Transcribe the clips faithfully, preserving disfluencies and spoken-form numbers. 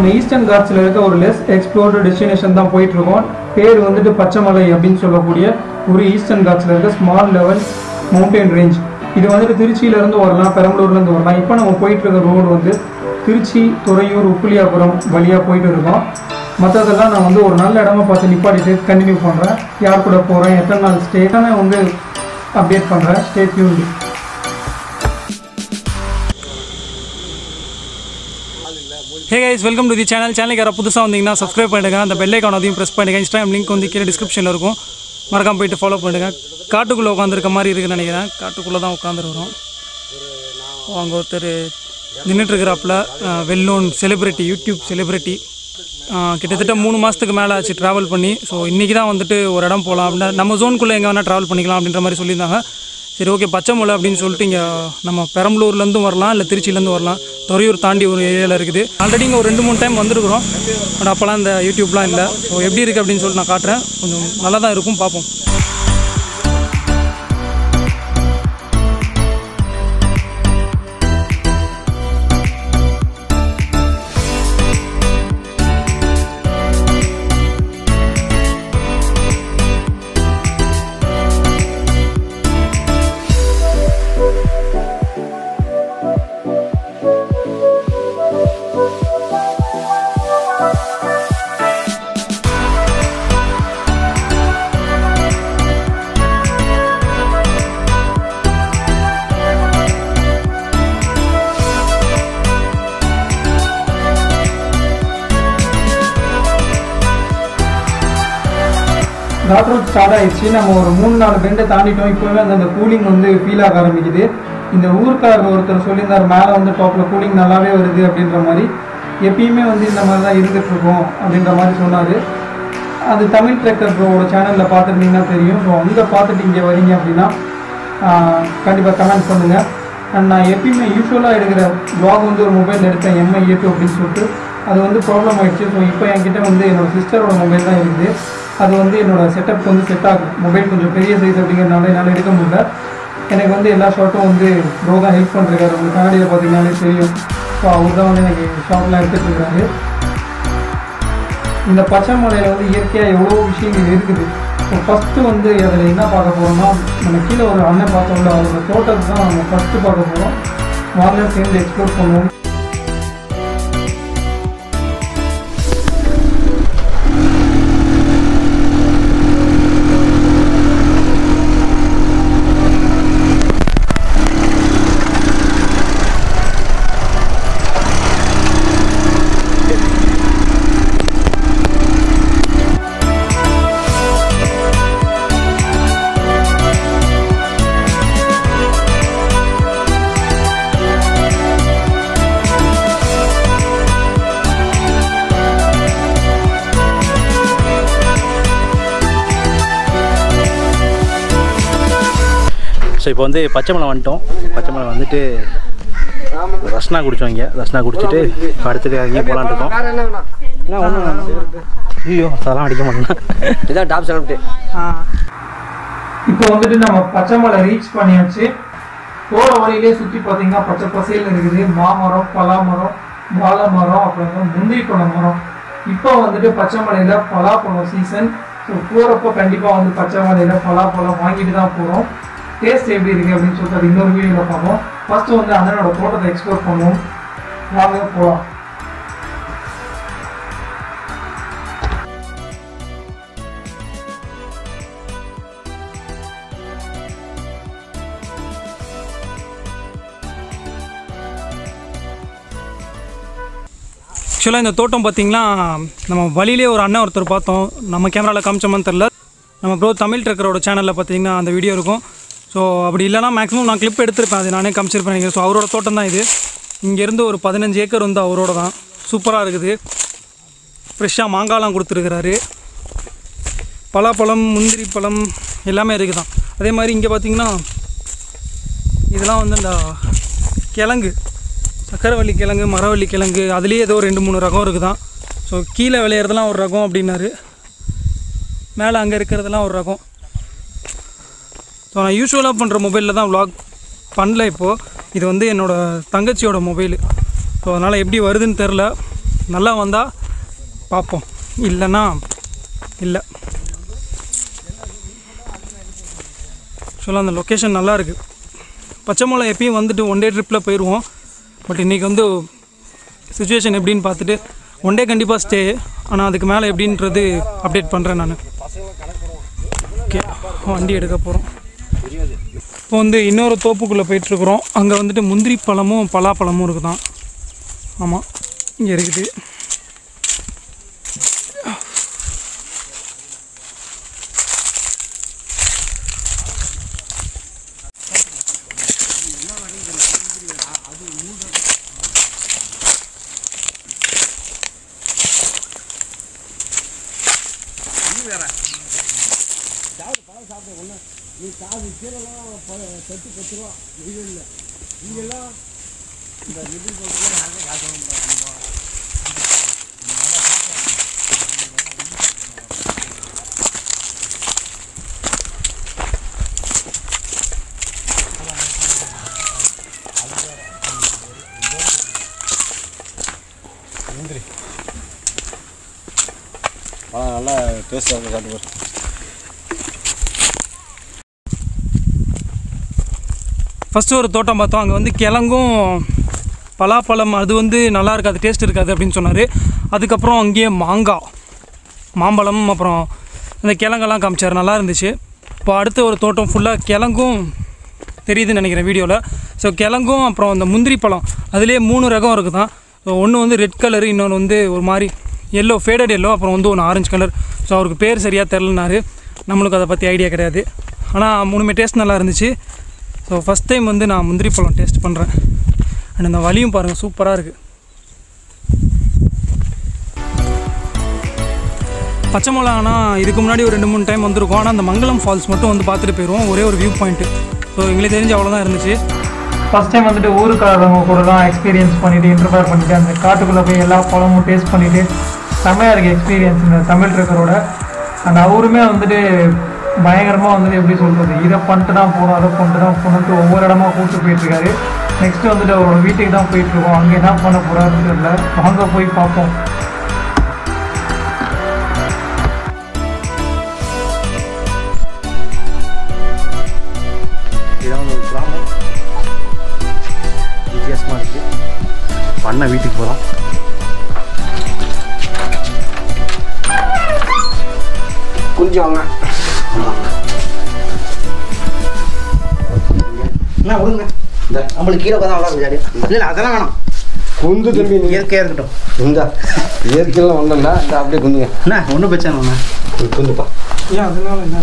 நம்ம ஈஸ்டர்ன் காட்ஸில் இருக்க ஒரு லெஸ் எக்ஸ்ப்ளோர்டு டெஸ்டினேஷன் தான் போயிட்டுருக்கோம். பேர் வந்துட்டு பச்சைமலை அப்படின்னு சொல்லக்கூடிய ஒரு ஈஸ்டர்ன் காட்ஸில் இருக்க ஸ்மால் லெவல் மவுண்டன் ரேஞ்ச். இது வந்துட்டு திருச்சியிலேருந்து வரலாம், பெரம்பலூர்லேருந்து வரலாம். இப்போ நம்ம போயிட்டு இருக்க ரோடு வந்து திருச்சி, துறையூர், உப்புலியாபுரம் வழியாக போயிட்டு இருக்கோம். மற்றதெல்லாம் நான் வந்து ஒரு நல்ல இடமா பார்த்து நிப்பாட்டிட்டு கண்டினியூ பண்ணுறேன். யார் கூட போகிறேன், எத்தனை நாள் ஸ்டே எல்லாமே வந்து அப்டேட் பண்ணுறேன். Stay tuned. Hey guys, welcome to the channel. சேனலுக்கு யாராவது புதுசாக வந்தீங்கன்னா சப்ஸ்கிரைப் பண்ணிடுங்க. அந்த பெல் ஐக்கான் அதையும் ப்ரெஸ் பண்ணிடுங்க. இன்ஸ்டாகிராம் லிங்க் வந்து கீழே டிஸ்கிரிப்ஷனில் இருக்கும், மறக்காம போயிட்டு ஃபாலோ பண்ணிடுங்க. காட்டுக்குள்ளே உட்காந்துருக்க மாதிரி இருக்குன்னு நினைக்கிறேன். காட்டுக்குள்ளே தான் உட்காந்துருக்குறோம். அங்கே ஒருத்தர் நின்றுட்டுருக்கிறாப்புல, well known celebrity, YouTube celebrity. கிட்டத்தட்ட மூணு மாதத்துக்கு மேலே ஆச்சு ட்ராவல் பண்ணி. ஸோ இன்றைக்கி தான் வந்துட்டு ஒரு இடம் போகலாம் அப்படின்னா, நம்ம ஜோனுக்குள்ளே எங்கே வேணால் ட்ராவல் பண்ணிக்கலாம் அப்படின்ற மாதிரி சொல்லியிருந்தாங்க. சரி, ஓகே, பச்சைமலை அப்படின்னு சொல்லிட்டு இங்கே நம்ம பெரம்பலூர்லேருந்தும் வரலாம், இல்லை திருச்சியிலேருந்து வரலாம். துறையூர் தாண்டி ஒரு ஏரியாவில் இருக்குது. ஆல்ரெடி இங்கே ஒரு ரெண்டு மூணு டைம் வந்துருக்குறோம். பட் அப்போலாம் இந்த யூடியூப்லாம் இல்லை. ஸோ எப்படி இருக்குது அப்படின்னு சொல்லிட்டு நான் காட்டுறேன். கொஞ்சம் நல்லா தான் இருக்கும், பார்ப்போம். டாட் ரோட் ஸ்டார்ட் ஆயிடுச்சு. நம்ம ஒரு மூணு நாலு பெண்டை தாண்டிட்டோம். இப்போவே அந்த அந்த கூலிங் வந்து ஃபீல் ஆக ஆரம்பிக்குது. இந்த ஊருக்காரர் ஒருத்தர் சொல்லியிருந்தார், மேலே வந்து டாப்பில் கூலிங் நல்லாவே வருது அப்படின்ற மாதிரி. எப்பயுமே வந்து இந்த மாதிரி தான் இருந்துகிட்ருக்கோம் அப்படின்ற மாதிரி சொன்னார். அது தமிழ் ட்ரெக்கர் ப்ரோவோட சேனலில் பார்த்துருந்தீங்கன்னா தெரியும். ஸோ அங்கே பார்த்துட்டு இங்கே வரீங்க அப்படின்னா கண்டிப்பாக கமெண்ட் பண்ணுங்கள். அண்ட் நான் எப்பயுமே யூஸ்வலாக எடுக்கிற வ்ளாக் வந்து ஒரு மொபைல் எடுத்தேன், எம்ஐ ஏ டூ அப்படின்னு சொல்லிட்டு. அது வந்து ப்ராப்ளம் ஆகிடுச்சு. ஸோ இப்போ என்கிட்ட வந்து என்னோடய சிஸ்டரோட மொபைல் தான் இருக்குது. அது வந்து என்னோடய செட்டப் வந்து செட் ஆகும். மொபைல் கொஞ்சம் பெரிய சைஸ் அப்படிங்கிறனால என்னால் எடுக்க முடியல. எனக்கு வந்து எல்லா ஷார்ட்டும் வந்து ப்ரோ தான் ஹெல்ப் பண்ணுறாரு. உங்களுக்கு கண்ணாடியில் பார்த்தீங்கன்னாலே தெரியும். ஸோ அவர் தான் வந்து எனக்கு ஷார்ட்லாம் எடுத்துகிட்டு இருக்காரு. இந்த பச்சைமலையில் வந்து இயற்கையாக எவ்வளோ விஷயங்கள் இருக்குது. ஸோ ஃபஸ்ட்டு வந்து அதில் என்ன பார்க்க போகிறோம்னா, நம்ம கீழே ஒரு அண்ணன் பார்த்தோம்ல, அவரோட தோட்டத்தை தான் நம்ம ஃபஸ்ட்டு பார்க்க போகிறோம். வாங்க சேர்ந்து எக்ஸ்ப்ளோர் பண்ணுவோம். ஸோ இப்போ வந்து பச்சைமலை வந்துட்டோம். பச்சைமலை வந்துட்டு ரஸ்னா குடித்தோம். இங்கே ரஸ்னா குடிச்சிட்டு இப்போ அடுத்தது அங்கேயே போகலான்னு இருக்கோம். என்ன ஒன்றும் ஐயோ அதெல்லாம் அடிக்க மாட்டேன்னா இதுதான் டாப் செலக்ட்டு. இப்போ வந்துட்டு நம்ம பச்சைமலை ரீச் பண்ணியாச்சு. போகிற வழியிலே சுற்றி பார்த்தீங்கன்னா பச்சை பசையில் இருக்குது. மாமரம், பலாமரம், வாழை மரம், அப்புறம் முந்திரி பழம் மரம். இப்போ வந்துட்டு பச்சைமலையில் பலாப்பழம் சீசன். ஸோ போகிறப்போ கண்டிப்பாக வந்து பச்சைமலையில் பலாப்பழம் வாங்கிட்டு தான் போகிறோம். டேஸ்ட் எப்படி இருக்குது அப்படின்னு சொல்லிட்டு அது இன்னொரு வீடியோவில் பார்ப்போம். ஃபஸ்ட்டு வந்து அண்ணனோட தோட்டத்தை எக்ஸ்ப்ளோர் பண்ணுவோம். வாங்க போகலாம். ஆக்சுவலாக இந்த தோட்டம் பார்த்திங்கன்னா நம்ம வழியிலே ஒரு அண்ணன் ஒருத்தர் பார்த்தோம். நம்ம கேமராவில் காமிச்சோமான்னு தெரில. நம்ம ப்ரோ தமிழ் ட்ரெக்கரோட சேனலில் பார்த்திங்கன்னா அந்த வீடியோ இருக்கும். ஸோ அப்படி இல்லைனா மேக்ஸிமம் நான் கிளிப் எடுத்திருப்பேன், அது நானே காமிச்சிருப்பேன் நினைக்கிறேன். ஸோ அவரோட தோட்டம் தான் இது. இங்கேருந்து ஒரு பதினஞ்சு ஏக்கர் வந்து அவரோட தான். சூப்பராக இருக்குது. ஃப்ரெஷ்ஷாக மாங்காய்லாம் கொடுத்துருக்கிறாரு. பலாப்பழம், முந்திரி பழம் எல்லாமே இருக்குது தான். அதே மாதிரி இங்கே பார்த்திங்கன்னா இதெல்லாம் வந்து இந்த கிழங்கு, சக்கரவள்ளி கிழங்கு, மரவள்ளி கிழங்கு, அதுலேயே ஏதோ ரெண்டு மூணு ரகம் இருக்குது தான். ஸோ கீழே விளையிறதெல்லாம் ஒரு ரகம் அப்படின்னாரு, மேலே அங்கே இருக்கிறதெல்லாம் ஒரு ரகம். ஸோ நான் யூஸ்வலாக பண்ணுற மொபைலில் தான் vlog பண்ணல. இப்போது இது வந்து என்னோடய தங்கச்சியோட மொபைலு. ஸோ அதனால் எப்படி வருதுன்னு தெரில. நல்லா வந்தால் பார்ப்போம், இல்லைன்னா இல்லை. ஆக்சுவலாக அந்த லொக்கேஷன் நல்லா இருக்குது. பச்சை மலை எப்பயும் வந்துட்டு ஒன் டே ட்ரிப்பில் போயிடுவோம். பட் இன்றைக்கி வந்து சுச்சுவேஷன் எப்படின்னு பார்த்துட்டு ஒன் டே கண்டிப்பாக ஸ்டே, ஆனால் அதுக்கு மேலே எப்படின்றது அப்டேட் பண்ணுறேன் நான். ஓகே, வண்டி எடுக்க போகிறோம். இப்போ வந்து இன்னொரு தோப்புக்குள்ளே போயிட்டுருக்குறோம். அங்கே வந்துட்டு முந்திரி பழமும் பலாப்பழமும் இருக்குதான். ஆமாம், இங்கே இருக்குது. நல்லா டேஸ்ட்டாக இருக்கும். சாப்பிட்டு ஃபஸ்ட்டு ஒரு தோட்டம் பார்த்தோம். அங்கே வந்து கிழங்கும் பலாப்பழம் அது வந்து நல்லா இருக்காது, டேஸ்ட் இருக்காது அப்படின்னு சொன்னார். அதுக்கப்புறம் அங்கேயே மாங்காய், மாம்பழம், அப்புறம் அந்த கிழங்கெல்லாம் காமிச்சார், நல்லா இருந்துச்சு. இப்போ அடுத்த ஒரு தோட்டம் ஃபுல்லாக கிழங்கும் தெரியுதுன்னு நினைக்கிறேன் வீடியோவில். ஸோ கிழங்கும் அப்புறம் அந்த முந்திரி பழம் அதுலேயே மூணு ரகம் இருக்குது தான். ஸோ ஒன்று வந்து ரெட் கலரு, இன்னொன்று வந்து ஒரு மாதிரி எல்லோ, ஃபேடட் எல்லோ, அப்புறம் வந்து ஒன்று ஆரஞ்சு கலர். ஸோ அவருக்கு பேர் சரியாக தெரிலனாரு, நம்மளுக்கு அதை பற்றி ஐடியா கிடையாது. ஆனால் மூணுமே டேஸ்ட் நல்லா இருந்துச்சு. ஸோ ஃபஸ்ட் டைம் வந்து நான் முந்திரி பழம் டேஸ்ட் பண்ணுறேன். அண்ட் அந்த வலியும் பாருங்கள், சூப்பராக இருக்குது. பச்சை மிளகானா இதுக்கு முன்னாடி ஒரு ரெண்டு மூணு டைம் வந்திருக்கோம். ஆனால் அந்த மங்களம் ஃபால்ஸ் மட்டும் வந்து பார்த்துட்டு போயிடுவோம், ஒரே ஒரு வியூ பாயிண்ட்டு. ஸோ எங்களுக்கு தெரிஞ்சு அவ்வளோதான் இருந்துச்சு. ஃபஸ்ட் டைம் வந்துட்டு ஊருக்காரவங்க கூட தான் எக்ஸ்பீரியன்ஸ் பண்ணிவிட்டு இன்டர்ஃபேர் பண்ணிவிட்டு அந்த காட்டுக்குள்ளே போய் எல்லா பழமும் டேஸ்ட் பண்ணிவிட்டு செம்மையாக இருக்குது எக்ஸ்பீரியன்ஸ் இந்த தமிழ் ட்ரக்கரோட. அந்த அவருமே வந்துட்டு பயங்கரமாக வந்துட்டு எப்படி சொல்கிறது, இதை பண்ணிட்டு தான் போகணும், அதை பண்ணிட்டு தான் போகணுன்ட்டு ஒவ்வொரு இடமா கூப்பிட்டு போயிட்டுருக்காரு. நெக்ஸ்ட்டு வந்துட்டு அவரோட வீட்டுக்கு தான் போயிட்டுருக்கோம். அங்கே என்ன பண்ண போகிறாருன்னு தெரியல, வாங்க போய் பார்ப்போம். இதான் ஒரு கிராமம், வித்தியாசமாக இருக்குது. பண்ண வீட்டுக்கு போகிறோம். கொஞ்சம் வாங்க. என்ன விடுங்க, இந்த நம்மளுக்கு கீழே உட்காந்து அவ்வளோ ஜாலியாக. இல்லை இல்லை அதெல்லாம் வேணாம், குந்து தம்பி இயற்கையாக இருக்கட்டும். இந்த இயற்கையெல்லாம் ஒன்றும் இந்த அப்படியே குந்துங்க. என்ன ஒன்றும் பிரச்சனை ஒன்று குந்துப்பா. ஏன் அதனால என்ன,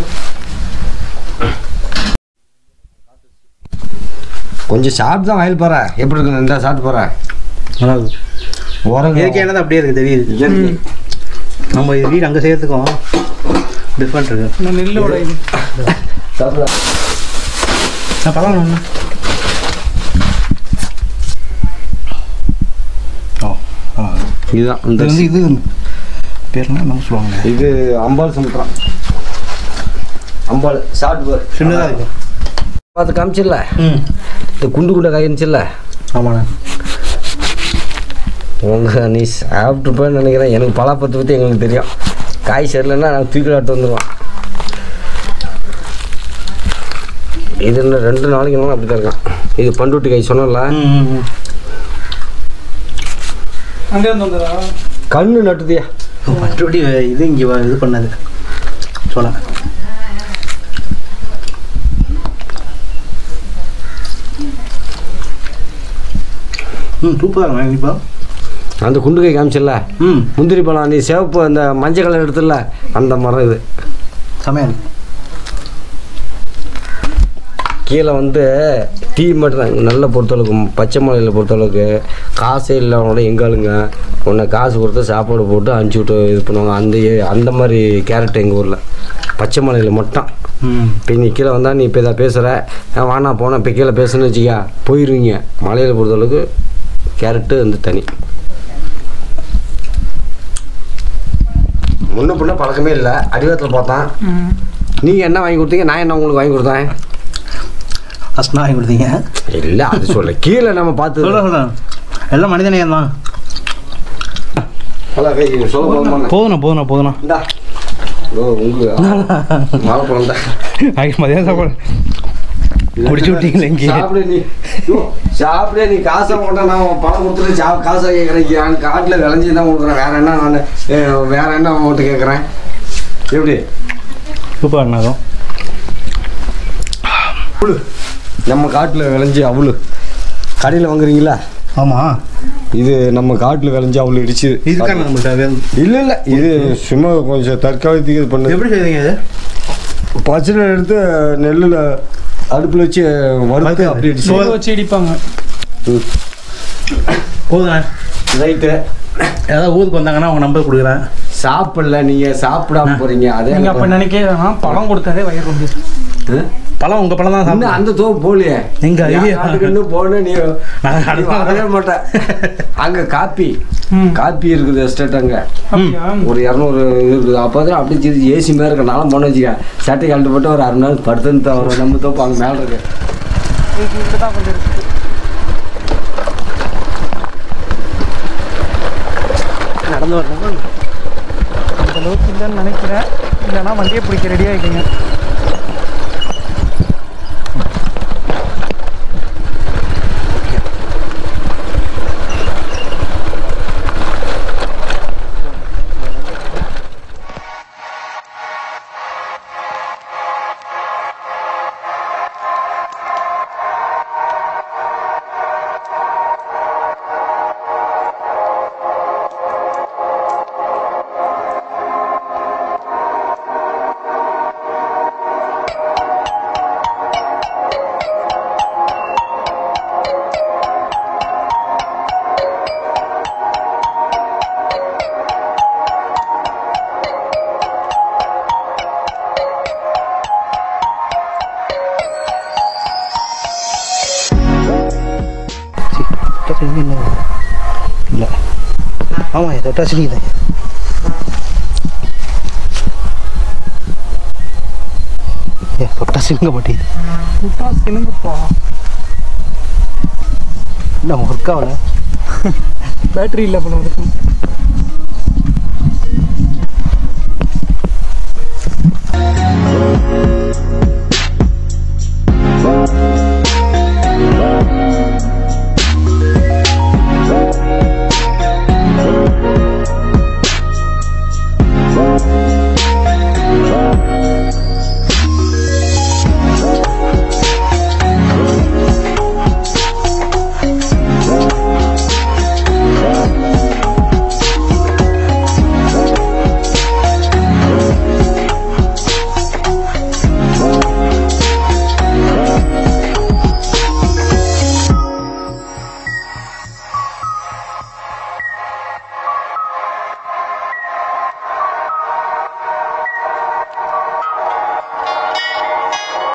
கொஞ்சம் சாப்பிட்டு தான் வயல் போகிறேன். எப்படி இருக்குன்னு இந்த சாப்பிட்டு போகிறேன். உரம் இயற்கையானது அப்படியே இருக்குது, தெரியுது. நம்ம இது வீடு அங்கே செய்யறதுக்கும் டிஃப்ரெண்ட் இருக்குது. இந்த நெல்லோட இது சாப்பிட்றேன். நான் பழம் ஒன்று. ஓ இதுதான் இந்த வந்து இது பேர்னா நம்ம சொல்லுவாங்க. இது அம்பாள் சமுத்திரம். அம்பாள் சாப்பிட்டு போர் சின்னதாக இருக்கும். பார்த்து காமிச்சிடல. ம் இந்த குண்டு குண்டை காய் இருந்துச்சுல்ல. ஆமாண்ணா. உங்கள் நீ சாப்பிட்டு போய் நினைக்கிறேன். எனக்கு பலாப்பத்தை பற்றி எங்களுக்கு தெரியும். காய் சரியில்லைன்னா நான் தூக்கிலாட்டு வந்துடுவேன். இது இன்னும் ரெண்டு நாளைக்கு நாளும் அப்படி தான் இருக்கான். இது பண்டுட்டி காய் சொன்னல, அங்கேருந்து வந்ததா கண்ணு நட்டுதியா. பண்டுட்டி இது இங்கே இது பண்ணது சொல்ல. ம் சூப்பராக இப்போ அந்த குண்டு காய் காமிச்சிடல. ம் முந்திரி பழம் நீ சிவப்பு அந்த மஞ்சள் கலர் எடுத்துல அந்த மரம் இது சமையல். கீழே வந்து டீ மட்டும் தான் நல்ல பொறுத்தளவுக்கு. பச்சை மலையில் பொறுத்தளவுக்கு காசே இல்லாமோட எங்காளுங்க உன்னை காசு கொடுத்து சாப்பாடு போட்டு அனுப்பிச்சி விட்டு இது பண்ணுவாங்க. அந்த ஏ- அந்த மாதிரி கேரட் எங்கள் ஊரில் பச்சை மலையில் மட்டும். ம் இப்போ நீ கீழே வந்தால் நீ இப்போ இதை பேசுகிற வானா போனால் இப்போ கீழே பேசுன்னு வச்சுக்கா போயிடுவீங்க. மலையில் பொறுத்தளவுக்கு கேரட்டு வந்து தனி. முன்ன பின்ன பழக்கமே இல்லை. அடிவாரத்தில் பார்த்தேன். நீங்கள் என்ன வாங்கி கொடுத்தீங்க, நான் என்ன உங்களுக்கு வாங்கி கொடுத்தேன். ஃபஸ்ட் வாங்கி கொடுத்தீங்க. இல்லை அது சொல்ல கீழே நம்ம பார்த்து சொல்ல சொல்கிறேன், எல்லாம் மனிதநேயம் தான். நல்லா கை சொல்ல போதுமா போதுண்ணா போதுண்ணா போதுண்ணா இந்தா ஓ உங்களுக்கு வாழைப்பழம் தான் மதியம் சாப்பாடு முடிச்சு விட்டீங்களா இங்கே சாப்பிடு நீ சாப்பிடே நீ காசை போட்டா நான் பணம் கொடுத்துட்டு சா காசை கேட்குறேன் நான் காட்டில் விளைஞ்சி தான் கொடுக்குறேன் வேற என்ன நான் வேற என்ன உங்கள்கிட்ட கேட்குறேன் எப்படி சூப்பர் அண்ணாதும் அவ்வளோ நம்ம காட்டில் விளைஞ்சி அவ்வளோ கடையில் வாங்குறீங்களா ஆமாம் இது நம்ம காட்டில் விளைஞ்சி அவ்வளோ இடிச்சு இதுக்கான நம்மள்கிட்ட இல்லை இல்லை இது சும்மா கொஞ்சம் தற்காலத்துக்கு இது பண்ணு எப்படி செய்வீங்க இது பச்சனை எடுத்து நெல்லில் அடுப்பில் வச்சு வறுத்து அப்படி அடிச்சு வச்சு இடிப்பாங்க. போதுண்ணா ரைட்டு ஏதாவது ஊருக்கு வந்தாங்கன்னா அவங்க நம்பர் கொடுக்குறேன். சாப்பிடல நீங்கள் சாப்பிடாம போகிறீங்க அதே நீங்கள் அப்போ நினைக்கிறேன்னா பழம் கொடுத்ததே வயிறு ரொம்ப பழம் உங்கள் பழம் தான் இன்னும் சாப்பிடும். அந்த தோப்பு போகலையே எங்க ஐடியா இன்னும் போன நீ நீ வரவே மாட்டேன். அங்கே காப்பி காப்பி இருக்குது எஸ்டேட் அங்கே ஒரு இரநூறு இருக்குது. அப்போ தான் அப்படி சரி ஏசி மாதிரி இருக்க நாளும் போன வச்சுக்க சட்டை கழட்டு போட்டு ஒரு அரை மணி நேரம் படுத்துன்னு தான் வரும். நம்ம தோப்பு அங்கே மேலே இருக்கு. தான் கொஞ்சம் இருக்குது. நடந்து வரணும் அந்த அளவுக்கு இல்லைன்னு நினைக்கிறேன். இல்லைன்னா வண்டியை பிடிக்க ரெடியாக இருக்கீங்க. இல்லை ஆமாம் தொட்டா சிரிக்குது. ஏ தொட்டா சிரிங்க மாட்டேங்குது. விட்டா சினுங்குப்பா. இல்லை ஒர்க் ஆகல. பேட்டரி இல்லை போல இருக்கும்.